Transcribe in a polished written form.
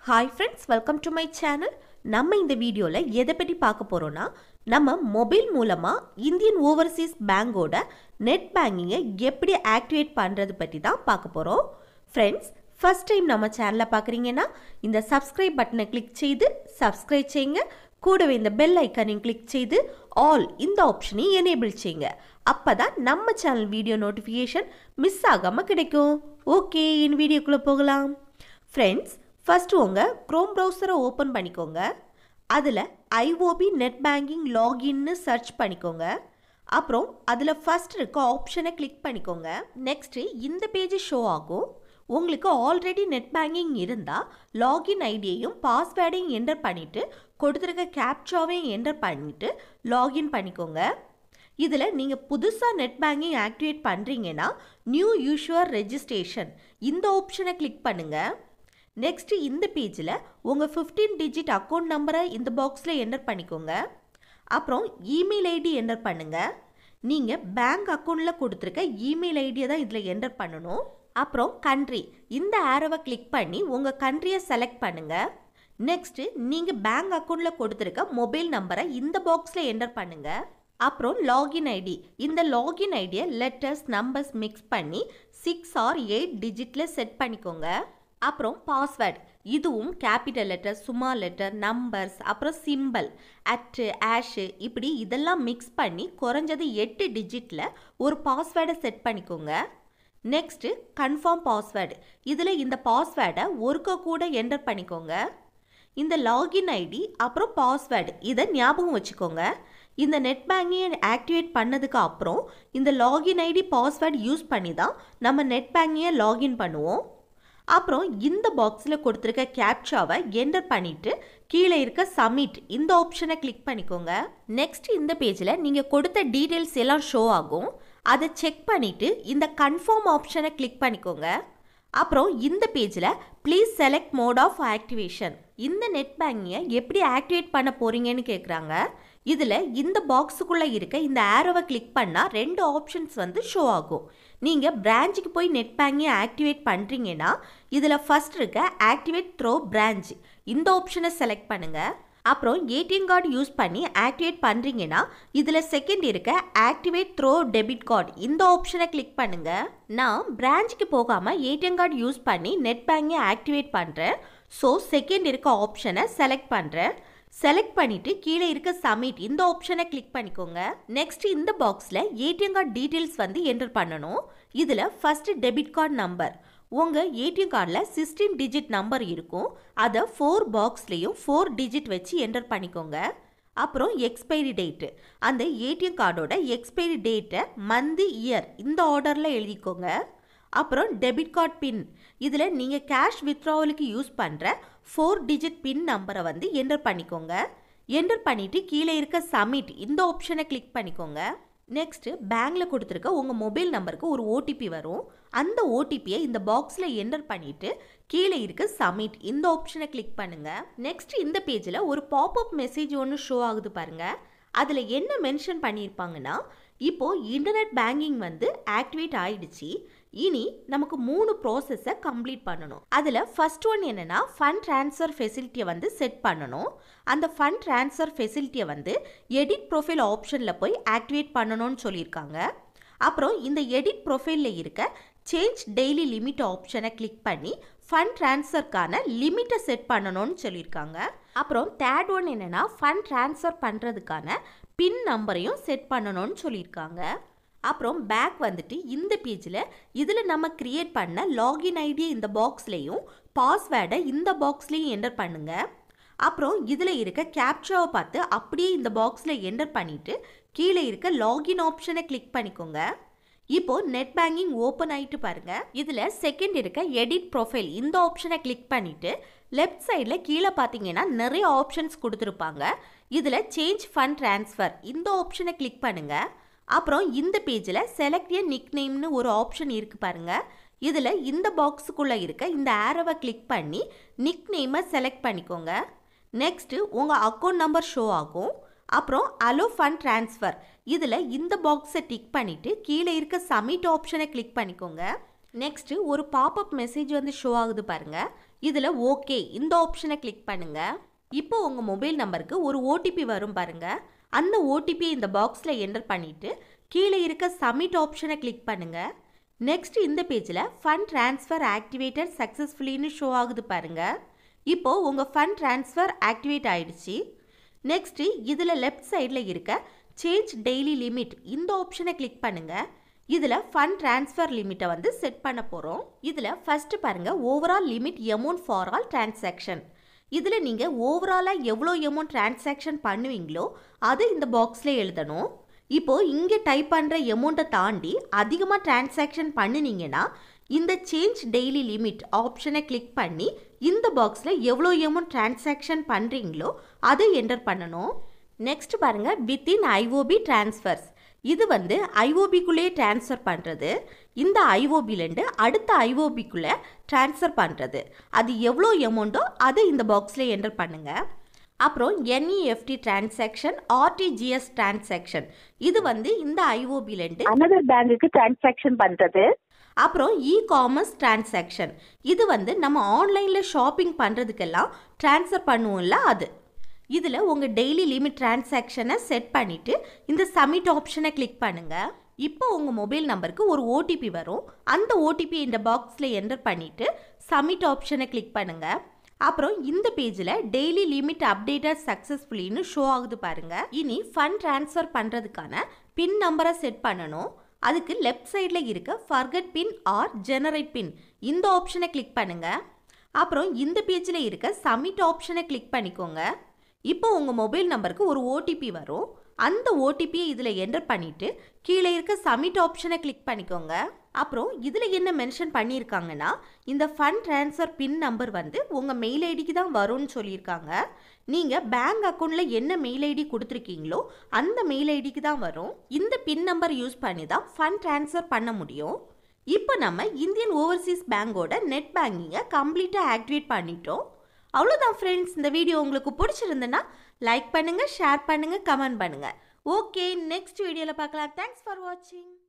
Hi friends, welcome to my channel. நம்ம இந்த வீடியோல எதை பத்தி பார்க்க போறோம்னா நம்ம மொபைல் மூலமா இந்தியன் ஓவர்சீஸ் பேங்கோட நெட் பேங்கிங்கை எப்படி ஆக்டிவேட் பண்றது பத்தி தான் பார்க்க போறோம். Friends, first time நம்ம சேனலை பார்க்குறீங்கன்னா இந்த subscribe பட்டனை கிளிக் செய்து subscribe செய்யுங்க. கூடவே இந்த பெல் ஐகானையும் கிளிக் செய்து ஆல் இந்த ஆப்ஷனை எனேபிள் செய்யுங்க. அப்பதான் நம்ம சேனல் வீடியோ நோட்டிஃபிகேஷன் மிஸ் ஆகாம கிடைக்கும். ஓகே, இந்த வீடியோக்குள்ள போகலாம். Friends, ஃபர்ஸ்ட் உங்க Chrome browser-ஐ ஓபன் பண்ணிக்கோங்க. அதுல IOB நெட் பேங்கிங் லாகின்னு சர்ச் பண்ணிக்கோங்க. அப்புறம் அதுல ஃபர்ஸ்ட் இருக்க ஆப்ஷனை கிளிக் பண்ணிக்கோங்க. நெக்ஸ்ட் இந்த பேஜ் ஷோ ஆகும். உங்களுக்கு ஆல்ரெடி நெட் பேங்கிங் இருந்தா லாகின் ஐடியையும் பாஸ்வேர்டையும் என்டர் பண்ணிட்டு கொடுத்திருக்க கேப்சாவையும் என்டர் பண்ணிட்டு லாகின் பண்ணிக்கோங்க. இதுல நீங்க புதுசா நெட் பேங்கிங் ஆக்டிவேட் பண்றீங்கன்னா நியூ யூசர் ரெஜிஸ்ட்ரேஷன் இந்த ஆப்ஷனை கிளிக் பண்ணுங்க. நெக்ஸ்ட் இந்த பேஜில் உங்கள் 15 டிஜிட் அக்கௌண்ட் நம்பரை இந்த பாக்ஸில் என்டர் பண்ணிக்கோங்க. அப்புறம் இமெயில் ஐடி என்டர் பண்ணுங்கள். நீங்கள் பேங்க் அக்கௌண்ட்டில் கொடுத்துருக்க இமெயில் ஐடியை தான் இதில் என்டர் பண்ணணும். அப்புறம் கண்ட்ரி இந்த ஆரோவை கிளிக் பண்ணி உங்கள் கண்ட்ரியை செலக்ட் பண்ணுங்கள். நெக்ஸ்ட்டு நீங்கள் பேங்க் அக்கௌண்ட்டில் கொடுத்துருக்க மொபைல் நம்பரை இந்த பாக்ஸில் என்டர் பண்ணுங்கள். அப்புறம் லாகின் ஐடி இந்த லாகின் ஐடியை லெட்டர்ஸ் நம்பர்ஸ் மிக்ஸ் பண்ணி 6 or 8 டிஜிட்டில் செட் பண்ணிக்கோங்க. அப்புறம் பாஸ்வேர்டு இதுவும் capital letter, small letter, numbers, அப்புறம் சிம்பிள், அட்டு, ஆஷு இப்படி இதெல்லாம் மிக்ஸ் பண்ணி குறைஞ்சது 8 டிஜிட்டில் ஒரு பாஸ்வேர்டை செட் பண்ணிக்கோங்க. நெக்ஸ்ட்டு கன்ஃபார்ம் பாஸ்வேர்டு இதில் இந்த பாஸ்வேர்டை ஒருக்க கூட என்டர் பண்ணிக்கோங்க. இந்த லாகின் ஐடி அப்புறம் பாஸ்வேர்டு இதை ஞாபகம் வச்சுக்கோங்க. இந்த நெட் பேங்கிங்கை ஆக்டிவேட் பண்ணதுக்கு அப்புறம் இந்த லாகின் ஐடி பாஸ்வேர்டு யூஸ் பண்ணி தான் நம்ம நெட் பேங்கிங்கை லாகின் பண்ணுவோம். அப்புறம் இந்த பாக்ஸில் கொடுத்துருக்க கேப்சாவை என்டர் பண்ணிட்டு கீழே இருக்க சப்மிட் இந்த ஆப்ஷனை கிளிக் பண்ணிக்கோங்க. நெக்ஸ்ட் இந்த பேஜில் நீங்கள் கொடுத்த டீட்டெயில்ஸ் எல்லாம் ஷோ ஆகும். அதை செக் பண்ணிட்டு இந்த கன்ஃபார்ம் ஆப்ஷனை கிளிக் பண்ணிக்கோங்க. அப்புறம் இந்த பேஜில் please select mode of activation இந்த நெட் பேங்கிங்கை எப்படி ஆக்டிவேட் பண்ண போறீங்கன்னு கேட்குறாங்க. இதில் இந்த பாக்ஸுக்குள்ளே இருக்க இந்த ஆரோவை கிளிக் பண்ணால் 2 ஆப்ஷன்ஸ் வந்து ஷோ ஆகும். நீங்கள் பிரான்ச்சுக்கு போய் நெட் பேங்கிங்கை ஆக்டிவேட் பண்ணுறீங்கன்னா இதில் ஃபர்ஸ்ட் இருக்க ஆக்டிவேட் த்ரோ பிரான்ச் இந்த ஆப்ஷனை செலக்ட் பண்ணுங்கள். அப்புறம் ஏடிஎம் கார்டு யூஸ் பண்ணி ஆக்டிவேட் பண்ணுறீங்கன்னா இதில் செகண்ட் இருக்க ஆக்டிவேட் த்ரோ டெபிட் கார்டு இந்த ஆப்ஷனை கிளிக் பண்ணுங்கள். நான் பிரான்ச்சுக்கு போகாமல் ஏடிஎம் கார்டு யூஸ் பண்ணி நெட் பேங்கிங்கை ஆக்டிவேட் பண்ணுறேன். ஸோ செகண்ட் இருக்க ஆப்ஷனை செலக்ட் பண்ணுறேன். செலக்ட் பண்ணிட்டு கீழே இருக்க சப்மிட் இந்த ஆப்ஷனை கிளிக் பண்ணிக்கோங்க. நெக்ஸ்ட் இந்த பாக்ஸில் ஏடிஎம் கார்டு டீட்டெயில்ஸ் வந்து என்டர் பண்ணணும். இதில் ஃபர்ஸ்ட் டெபிட் கார்டு நம்பர் உங்கள் ஏடிஎம் கார்டில் 16 டிஜிட் நம்பர் இருக்கும். அதை 4 பாக்ஸ்லேயும் 4 டிஜிட் வச்சு என்டர் பண்ணிக்கோங்க. அப்புறம் எக்ஸ்பைரி டேட்டு அந்த ஏடிஎம் கார்டோட எக்ஸ்பைரி டேட்டை மந்த் இயர் இந்த ஆர்டரில் எழுதிக்கோங்க. அப்புறம் டெபிட் கார்டு பின் இதில் நீங்கள் கேஷ் வித்ட்ராவலுக்கு யூஸ் பண்ணுற 4 டிஜிட் பின் நம்பரை வந்து என்டர் பண்ணிக்கோங்க. என்டர் பண்ணிவிட்டு கீழே இருக்க சப்மிட் இந்த ஆப்ஷனை கிளிக் பண்ணிக்கோங்க. நெக்ஸ்ட்டு பேங்கில் கொடுத்துருக்க உங்கள் மொபைல் நம்பருக்கு ஒரு ஓடிபி வரும். அந்த ஓடிபியை இந்த பாக்ஸில் என்டர் பண்ணிவிட்டு கீழே இருக்க சப்மிட் இந்த ஆப்ஷனை கிளிக் பண்ணுங்கள். நெக்ஸ்ட் இந்த பேஜில் ஒரு பாப்அப் மெசேஜ் ஒன்று ஷோ ஆகுது பாருங்கள். அதில் என்ன மென்ஷன் பண்ணியிருப்பாங்கன்னா இப்போது இன்டர்நெட் பேங்கிங் வந்து ஆக்டிவேட் ஆயிடுச்சு. இனி நமக்கு 3 ப்ராசஸை கம்ப்ளீட் பண்ணணும். அதில் ஃபர்ஸ்ட் ஒன் என்னென்னா ஃபண்ட் ட்ரான்ஸ்ஃபர் ஃபெசிலிட்டியை வந்து செட் பண்ணணும். அந்த ஃபண்ட் ட்ரான்ஸ்ஃபர் ஃபெசிலிட்டியை வந்து எடிட் ப்ரொஃபைல் ஆப்ஷனில் போய் ஆக்டிவேட் பண்ணணும்னு சொல்லியிருக்காங்க. அப்புறம் இந்த எடிட் ப்ரொஃபைலில் இருக்க சேஞ்ச் டெய்லி லிமிட் ஆப்ஷனை கிளிக் பண்ணி ஃபண்ட் ட்ரான்ஸ்ஃபர்க்கான லிமிட்டை செட் பண்ணணும்னு சொல்லியிருக்காங்க. அப்புறம் தேர்ட் ஒன் என்னென்னா ஃபண்ட் ட்ரான்ஸ்ஃபர் பண்ணுறதுக்கான பின் நம்பரையும் செட் பண்ணணும்னு சொல்லியிருக்காங்க. அப்புறம் பேக் வந்துட்டு இந்த பேஜில் இதில் நம்ம கிரியேட் பண்ண லாகின் ஐடியை இந்த பாக்ஸ்லேயும் பாஸ்வேர்டை இந்த பாக்ஸ்லேயும் என்டர் பண்ணுங்க. அப்புறம் இதில் இருக்க கேப்சாவை பார்த்து அப்படியே இந்த பாக்ஸில் என்டர் பண்ணிவிட்டு கீழே இருக்க லாகின் ஆப்ஷனை கிளிக் பண்ணிக்கோங்க. இப்போது நெட் பேங்கிங் ஓப்பன் ஆகிட்டு பாருங்கள். இதில் செகண்ட் இருக்க எடிட் ப்ரொஃபைல் இந்த ஆப்ஷனை கிளிக் பண்ணிவிட்டு லெஃப்ட் சைடில் கீழே பார்த்தீங்கன்னா நிறைய ஆப்ஷன்ஸ் கொடுத்துருப்பாங்க. இதில் சேஞ்ச் ஃபண்ட் ட்ரான்ஸ்ஃபர் இந்த ஆப்ஷனை கிளிக் பண்ணுங்கள். அப்புறம் இந்த பேஜில் செலக்ட் எ நிக் நேம்னு ஒரு ஆப்ஷன் இருக்குது பாருங்கள். இதில் இந்த பாக்ஸுக்குள்ளே இருக்க இந்த ஆரோவை கிளிக் பண்ணி நிக் நேமை செலக்ட் பண்ணிக்கோங்க. நெக்ஸ்ட்டு உங்கள் அக்கௌண்ட் நம்பர் ஷோ ஆகும். அப்புறம் அலோ ஃபண்ட் ட்ரான்ஸ்ஃபர் இதில் இந்த பாக்ஸை டிக் பண்ணிவிட்டு கீழே இருக்க சப்மிட் ஆப்ஷனை கிளிக் பண்ணிக்கோங்க. நெக்ஸ்ட்டு ஒரு பாப்அப் மெசேஜ் வந்து ஷோ ஆகுது பாருங்கள். இதில் ஓகே இந்த ஆப்ஷனை கிளிக் பண்ணுங்கள். இப்போ உங்கள் மொபைல் நம்பருக்கு ஒரு ஓடிபி வரும் பாருங்க. அந்த ஓடிபியை இந்த பாக்ஸில் என்டர் பண்ணிவிட்டு கீழே இருக்க சப்மிட் ஆப்ஷனை கிளிக் பண்ணுங்கள். நெக்ஸ்ட் இந்த பேஜில் ஃபண்ட் ட்ரான்ஸ்ஃபர் ஆக்டிவேட்டட் சக்ஸஸ்ஃபுல்லின்னு ஷோ ஆகுது பாருங்கள். இப்போது உங்கள் ஃபண்ட் ட்ரான்ஸ்ஃபர் ஆக்டிவேட் ஆகிடுச்சு. நெக்ஸ்ட்டு இதில் லெஃப்ட் சைடில் இருக்க சேஞ்ச் டெய்லி லிமிட் இந்த ஆப்ஷனை கிளிக் பண்ணுங்கள். இதில் ஃபண்ட் ட்ரான்ஸ்ஃபர் லிமிட்டை வந்து செட் பண்ண போகிறோம். இதில் ஃபஸ்ட்டு பாருங்கள் overall limit amount for all transaction. இதில் நீங்கள் ஓவராலாக எவ்வளோ எமௌண்ட் டிரான்சாக்ஷன் பண்ணுவீங்களோ அதை இந்த பாக்ஸில் எழுதணும். இப்போது இங்கே டைப் பண்ணுற எமௌண்ட்டை தாண்டி அதிகமாக டிரான்சாக்ஷன் பண்ணினீங்கன்னா இந்த சேஞ்ச் டெய்லி லிமிட் ஆப்ஷனை கிளிக் பண்ணி இந்த பாக்ஸில் எவ்வளோ எமௌண்ட் டிரான்சாக்ஷன் பண்ணுறீங்களோ அதை என்டர் பண்ணணும். நெக்ஸ்ட் பாருங்கள் வித்தின் ஐஓபி டிரான்ஸ்ஃபர்ஸ். இது வந்து ஐஓபிக்குள்ளேயே ட்ரான்ஸ்ஃபர் பண்ணுறது. இந்த ஐஓபிலேருந்து அடுத்த ஐஓபிக்குள்ளே ட்ரான்ஸ்ஃபர் பண்ணுறது. அது எவ்வளோ எமௌண்ட்டோ அதை இந்த பாக்ஸில் என்டர் பண்ணுங்கள். அப்புறம் என்இஎஃப்டி டிரான்சாக்ஷன், ஆர்டிஜிஎஸ் டிரான்சாக்ஷன். இது வந்து இந்த ஐஓபிலேருந்து அனதர் பேங்குக்கு டிரான்சாக்ஷன் பண்ணுறது. அப்புறம் இ காமர்ஸ் டிரான்சாக்ஷன். இது வந்து நம்ம ஆன்லைனில் ஷாப்பிங் பண்ணுறதுக்கெல்லாம் ட்ரான்ஸ்ஃபர் பண்ணுவோம்ல அது. இதில் உங்கள் டெய்லி லிமிட் டிரான்சாக்ஷனை செட் பண்ணிவிட்டு இந்த சப்மிட் ஆப்ஷனை கிளிக் பண்ணுங்கள். இப்போ உங்கள் மொபைல் நம்பருக்கு ஒரு ஓடிபி வரும். அந்த ஓடிபி இந்த பாக்ஸில் என்டர் பண்ணிவிட்டு சப்மிட் ஆப்ஷனை கிளிக் பண்ணுங்கள். அப்புறம் இந்த பேஜில் டெய்லி லிமிட் அப்டேட்டட் சக்ஸஸ்ஃபுல்லின்னு ஷோ ஆகுது பாருங்கள். இனி ஃபண்ட் ட்ரான்ஸ்ஃபர் பண்ணுறதுக்கான பின் நம்பரை செட் பண்ணணும். அதுக்கு லெஃப்ட் சைடில் இருக்க forgot PIN or generate PIN இந்த ஆப்ஷனை கிளிக் பண்ணுங்கள். அப்புறம் இந்த பேஜில் இருக்க சப்மிட் ஆப்ஷனை கிளிக் பண்ணிக்கோங்க. இப்போ உங்கள் மொபைல் நம்பருக்கு ஒரு ஓடிபி வரும். அந்த ஓடிபியை இதில் என்டர் பண்ணிவிட்டு கீழே இருக்க சப்மிட் ஆப்ஷனை கிளிக் பண்ணிக்கோங்க. அப்புறம் இதில் என்ன மென்ஷன் பண்ணியிருக்காங்கன்னா இந்த ஃபண்ட் ட்ரான்ஸ்ஃபர் பின் நம்பர் வந்து உங்கள் மெயில் ஐடிக்கு தான் வரும்னு சொல்லியிருக்காங்க. நீங்கள் பேங்க் அக்கௌண்ட்டில் என்ன மெயில் ஐடி கொடுத்துருக்கீங்களோ அந்த மெயில் ஐடிக்கு தான் வரும். இந்த பின் நம்பர் யூஸ் பண்ணி தான் ஃபண்ட் ட்ரான்ஸ்ஃபர் பண்ண முடியும். இப்போ நம்ம இந்தியன் ஓவர்சீஸ் பேங்கோட நெட் பேங்கிங்கை கம்ப்ளீட்டாக ஆக்டிவேட் பண்ணிட்டோம். அவ்வளோதான் ஃப்ரெண்ட்ஸ். இந்த வீடியோ உங்களுக்கு பிடிச்சிருந்துன்னா லைக் பண்ணுங்கள், ஷேர் பண்ணுங்கள், கமெண்ட் பண்ணுங்கள். ஓகே, நெக்ஸ்ட் வீடியோவில் பார்க்கலாம். தேங்க்ஸ் ஃபார் வாட்சிங்.